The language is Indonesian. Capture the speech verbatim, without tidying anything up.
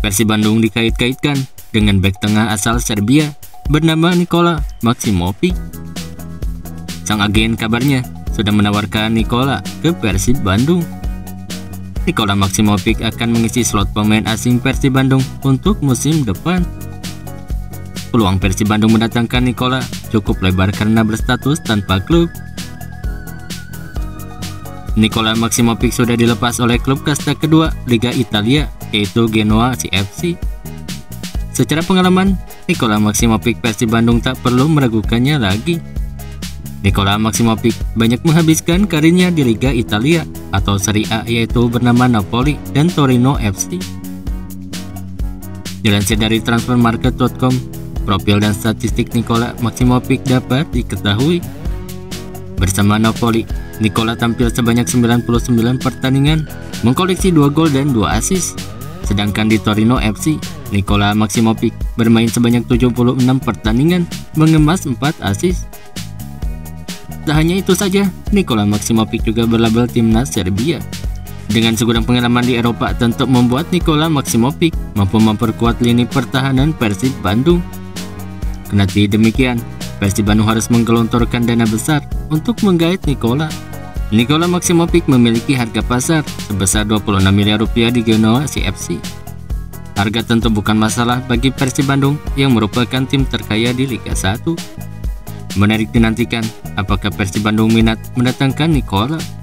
Persib Bandung dikait-kaitkan dengan bek tengah asal Serbia bernama Nikola Maksimovic. Sang agen kabarnya sudah menawarkan Nikola ke Persib Bandung. Nikola Maksimovic akan mengisi slot pemain asing Persib Bandung untuk musim depan. Peluang Persib Bandung mendatangkan Nikola cukup lebar karena berstatus tanpa klub. Nikola Maksimovic sudah dilepas oleh klub kasta kedua Liga Italia, yaitu Genoa C F C. Secara pengalaman, Nikola Maksimovic Persib Bandung tak perlu meragukannya lagi. Nikola Maksimovic banyak menghabiskan karirnya di Liga Italia atau Serie A, yaitu bernama Napoli dan Torino F C. Dilansir dari transfer market dot com, profil dan statistik Nikola Maksimovic dapat diketahui. Bersama Napoli, Nikola tampil sebanyak sembilan puluh sembilan pertandingan, mengkoleksi dua gol dan dua assist. Sedangkan di Torino F C, Nikola Maksimovic bermain sebanyak tujuh puluh enam pertandingan, mengemas empat assist. Tak hanya itu saja, Nikola Maksimovic juga berlabel timnas Serbia. Dengan segudang pengalaman di Eropa tentu membuat Nikola Maksimovic mampu memperkuat lini pertahanan Persib Bandung. Kendati demikian, Persib Bandung harus menggelontorkan dana besar untuk menggait Nikola. Nikola Maksimovic memiliki harga pasar sebesar dua puluh enam miliar rupiah di Genoa C F C. Harga tentu bukan masalah bagi Persib Bandung yang merupakan tim terkaya di Liga satu. Menarik dinantikan apakah Persib Bandung minat mendatangkan Nikola.